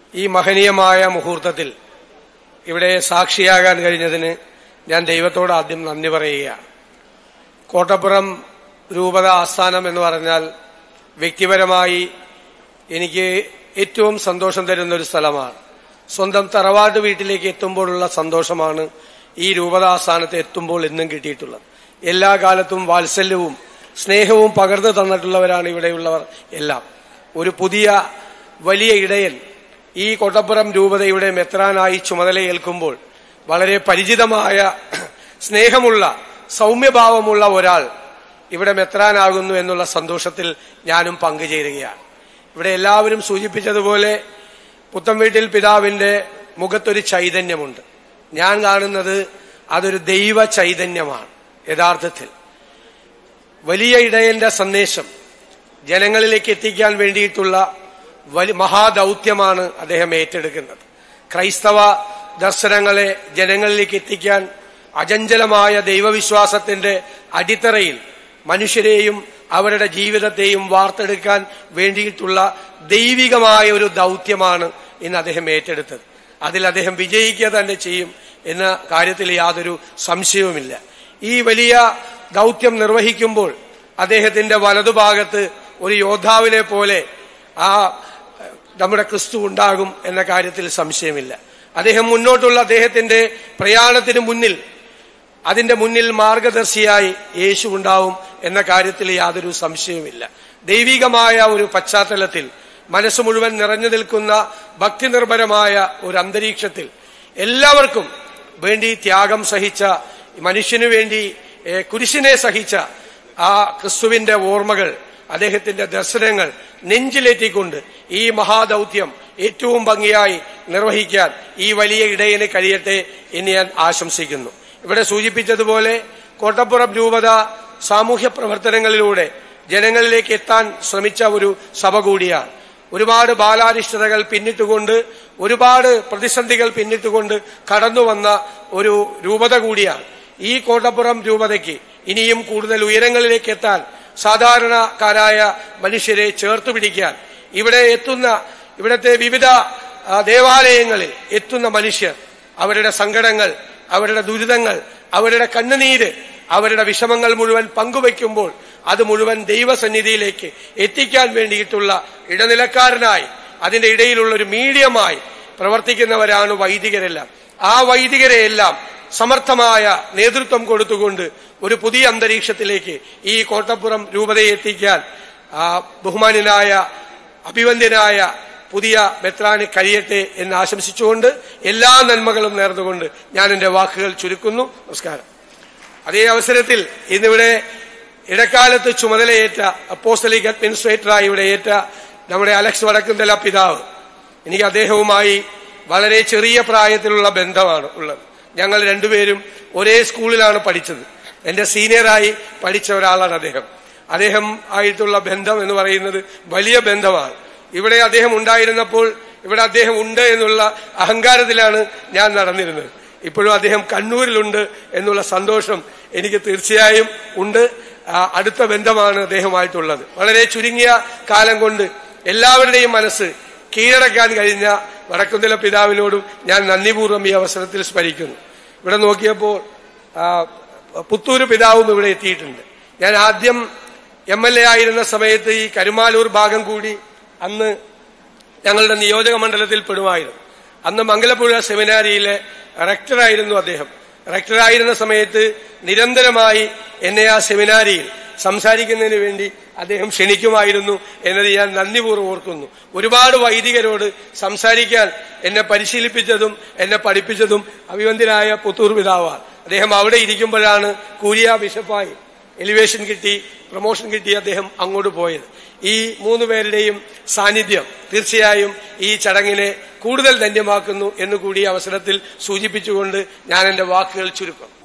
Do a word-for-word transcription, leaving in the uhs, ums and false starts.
ഈ മഹനീയമായ മുഹൂർത്തത്തിൽ ഇവിടെ സാക്ഷിയാകാൻ കഴിഞ്ഞതിന് ഞാൻ ദൈവത്തോട് ആദ്യം നന്ദി പറയുകയാണ്. കോട്ടപ്പുറം രൂപത ആസ്ഥാനം എന്ന് പറഞ്ഞാൽ വ്യക്തിപരമായി എനിക്ക് ഏറ്റവും സന്തോഷം തരുന്ന ഒരു സ്ഥലമാണ്. സ്വന്തം തറവാട് വീട്ടിലേക്ക് എത്തുമ്പോഴുള്ള സന്തോഷമാണ് ഈ രൂപത ആസ്ഥാനത്ത് എത്തുമ്പോൾ എന്നും കിട്ടിയിട്ടുള്ളത്. എല്ലാ കാലത്തും വാത്സല്യവും സ്നേഹവും പകർന്നു തന്നിട്ടുള്ളവരാണ് ഇവിടെയുള്ളവർ എല്ലാം. ഒരു പുതിയ വലിയ ഇടയൻ ഈ കോട്ടപ്പുറം രൂപതയുടെ മെത്രാനായി ചുമതലയേൽക്കുമ്പോൾ വളരെ പരിചിതമായ സ്നേഹമുള്ള സൗമ്യഭാവമുള്ള ഒരാൾ ഇവിടെ മെത്രാനാകുന്നു എന്നുള്ള സന്തോഷത്തിൽ ഞാനും പങ്കുചേരുകയാണ്. ഇവിടെ എല്ലാവരും സൂചിപ്പിച്ചതുപോലെ പുത്തംവീട്ടിൽ പിതാവിന്റെ മുഖത്തൊരു ചൈതന്യമുണ്ട്. ഞാൻ കാണുന്നത് അതൊരു ദൈവ ചൈതന്യമാണ്. യഥാർത്ഥത്തിൽ വലിയ ഇടയന്റെ സന്ദേശം ജനങ്ങളിലേക്ക് എത്തിക്കാൻ വേണ്ടിയിട്ടുള്ള വലിയ മഹാദൗത്യമാണ് അദ്ദേഹം ഏറ്റെടുക്കുന്നത്. ക്രൈസ്തവ ദർശനങ്ങളെ ജനങ്ങളിലേക്ക് എത്തിക്കാൻ അചഞ്ചലമായ ദൈവവിശ്വാസത്തിന്റെ അടിത്തറയിൽ മനുഷ്യരെയും അവരുടെ ജീവിതത്തെയും വാർത്തെടുക്കാൻ വേണ്ടിയിട്ടുള്ള ദൈവികമായ ഒരു ദൗത്യമാണ് ഇന്ന് അദ്ദേഹം ഏറ്റെടുത്തത്. അതിൽ അദ്ദേഹം വിജയിക്കുക തന്നെ ചെയ്യും എന്ന കാര്യത്തിൽ യാതൊരു സംശയവുമില്ല. ഈ വലിയ ദൗത്യം നിർവഹിക്കുമ്പോൾ അദ്ദേഹത്തിന്റെ വലതുഭാഗത്ത് ഒരു യോദ്ധാവിനെ പോലെ ആ നമ്മുടെ ക്രിസ്തു ഉണ്ടാകും എന്ന കാര്യത്തിൽ സംശയമില്ല. അദ്ദേഹം മുന്നോട്ടുള്ള അദ്ദേഹത്തിന്റെ പ്രയാണത്തിന് മുന്നിൽ അതിന്റെ മുന്നിൽ മാർഗദർശിയായി യേശു ഉണ്ടാവും എന്ന കാര്യത്തിൽ യാതൊരു സംശയവുമില്ല. ദൈവികമായ ഒരു പശ്ചാത്തലത്തിൽ മനസ്സ് മുഴുവൻ നിറഞ്ഞു നിൽക്കുന്ന ഭക്തിനിർഭരമായ ഒരു അന്തരീക്ഷത്തിൽ എല്ലാവർക്കും വേണ്ടി ത്യാഗം സഹിച്ച, മനുഷ്യനു വേണ്ടി കുരിശിനെ സഹിച്ച ആ ക്രിസ്തുവിന്റെ ഓർമ്മകൾ, അദ്ദേഹത്തിന്റെ ദർശനങ്ങൾ നെഞ്ചിലേറ്റിക്കൊണ്ട് ഈ മഹാദൗത്യം ഏറ്റവും ഭംഗിയായി നിർവഹിക്കാൻ ഈ വലിയ ഇടയന് കഴിയട്ടെ എന്ന് ഞാൻ ആശംസിക്കുന്നു. ഇവിടെ സൂചിപ്പിച്ചതുപോലെ കോട്ടപ്പുറം രൂപത സാമൂഹ്യ പ്രവർത്തനങ്ങളിലൂടെ ജനങ്ങളിലേക്ക് എത്താൻ ശ്രമിച്ച ഒരു സഭ കൂടിയാണ്. ഒരുപാട് ബാലാരിഷ്ടതകൾ പിന്നിട്ടുകൊണ്ട്, ഒരുപാട് പ്രതിസന്ധികൾ പിന്നിട്ടുകൊണ്ട് കടന്നു വന്ന ഒരു രൂപത കൂടിയാണ്. ഈ കോട്ടപ്പുറം രൂപതയ്ക്ക് ഇനിയും കൂടുതൽ ഉയരങ്ങളിലേക്ക് എത്താൻ, സാധാരണക്കാരായ മനുഷ്യരെ ചേർത്ത് പിടിക്കാൻ, ഇവിടെ എത്തുന്ന ഇവിടത്തെ വിവിധ ദേവാലയങ്ങളിൽ എത്തുന്ന മനുഷ്യർ അവരുടെ സങ്കടങ്ങൾ, അവരുടെ ദുരിതങ്ങൾ, അവരുടെ കണ്ണുനീര്, അവരുടെ വിഷമങ്ങൾ മുഴുവൻ പങ്കുവയ്ക്കുമ്പോൾ അത് മുഴുവൻ ദൈവസന്നിധിയിലേക്ക് എത്തിക്കാൻ വേണ്ടിയിട്ടുള്ള ഇടനിലക്കാരനായി, അതിന്റെ ഇടയിലുള്ള ഒരു മീഡിയമായി പ്രവർത്തിക്കുന്നവരാണ് വൈദികരെല്ലാം. ആ വൈദികരെയെല്ലാം സമർത്ഥമായ നേതൃത്വം കൊടുത്തുകൊണ്ട് ഒരു പുതിയ അന്തരീക്ഷത്തിലേക്ക് ഈ കോട്ടപ്പുറം രൂപതയെ എത്തിക്കാൻ ബഹുമാന്യനായ അഭിവന്ദ്യനായ പുതിയ മെത്രാന് കഴിയട്ടെ എന്ന് ആശംസിച്ചുകൊണ്ട് എല്ലാ നന്മകളും നേർന്നുകൊണ്ട് ഞാൻ എന്റെ വാക്കുകൾ ചുരുക്കുന്നു. നമസ്കാരം. അതേ അവസരത്തിൽ ഇന്നിവിടെ ഇടക്കാലത്ത് ചുമതലയേറ്റ അപ്പോസ്തലിക് അഡ്മിനിസ്ട്രേറ്ററായി ഇവിടെ ഏറ്റ നമ്മുടെ അലക്സ് വടക്കുംതല പിതാവ്, എനിക്ക് അദ്ദേഹവുമായി വളരെ ചെറിയ പ്രായത്തിലുള്ള ബന്ധമാണ് ഉള്ളത്. ഞങ്ങൾ രണ്ടുപേരും ഒരേ സ്കൂളിലാണ് പഠിച്ചത്. എന്റെ സീനിയറായി പഠിച്ച ഒരാളാണ് അദ്ദേഹം. അദ്ദേഹം ആയിട്ടുള്ള ബന്ധം എന്ന് പറയുന്നത് വലിയ ബന്ധമാണ്. ഇവിടെ അദ്ദേഹം ഉണ്ടായിരുന്നപ്പോൾ ഇവിടെ അദ്ദേഹം ഉണ്ട് എന്നുള്ള അഹങ്കാരത്തിലാണ് ഞാൻ നടന്നിരുന്നത്. ഇപ്പോഴും അദ്ദേഹം കണ്ണൂരിലുണ്ട് എന്നുള്ള സന്തോഷം എനിക്ക് തീർച്ചയായും ഉണ്ട്. അടുത്ത ബന്ധമാണ് അദ്ദേഹമായിട്ടുള്ളത്. വളരെ ചുരുങ്ങിയ കാലം കൊണ്ട് എല്ലാവരുടെയും മനസ്സ് കീഴടക്കാൻ കഴിഞ്ഞ വടക്കുംതല പിതാവിനോടും ഞാൻ നന്ദിപൂർവ്വം ഈ അവസരത്തിൽ സ്മരിക്കുന്നു. ഇവിടെ നോക്കിയപ്പോൾ പുത്തൂര് പിതാവും ഇവിടെ എത്തിയിട്ടുണ്ട്. ഞാൻ ആദ്യം എം എൽ എ ആയിരുന്ന സമയത്ത് ഈ കരുമാലൂർ ഭാഗം കൂടി അന്ന് ഞങ്ങളുടെ നിയോജക മണ്ഡലത്തിൽ പെടുമായിരുന്നു. അന്ന് മംഗലപ്പുഴ സെമിനാരിയിലെ റെക്ടറായിരുന്നു അദ്ദേഹം. റെക്ടറായിരുന്ന സമയത്ത് നിരന്തരമായി എന്നെ ആ സെമിനാരിയിൽ സംസാരിക്കുന്നതിന് വേണ്ടി അദ്ദേഹം ക്ഷണിക്കുമായിരുന്നു എന്നത് ഞാൻ നന്ദിപൂർവ്വം ഓർക്കുന്നു. ഒരുപാട് വൈദികരോട് സംസാരിക്കാൻ എന്നെ പരിശീലിപ്പിച്ചതും എന്നെ പഠിപ്പിച്ചതും അഭിവന്ദ്യനായ പുത്തൂർ പിതാവാണ്. അദ്ദേഹം അവിടെ ഇരിക്കുമ്പോഴാണ് കൂരിയ ബിഷപ്പായി എലിവേഷൻ കിട്ടി, പ്രൊമോഷൻ കിട്ടി അദ്ദേഹം അങ്ങോട്ട് പോയത്. ഈ മൂന്ന് പേരുടെയും സാന്നിധ്യം തീർച്ചയായും ഈ ചടങ്ങിനെ കൂടുതൽ ധന്യമാക്കുന്നു എന്നുകൂടി അവസരത്തിൽ സൂചിപ്പിച്ചുകൊണ്ട് ഞാൻ എന്റെ വാക്കുകൾ ചുരുക്കും.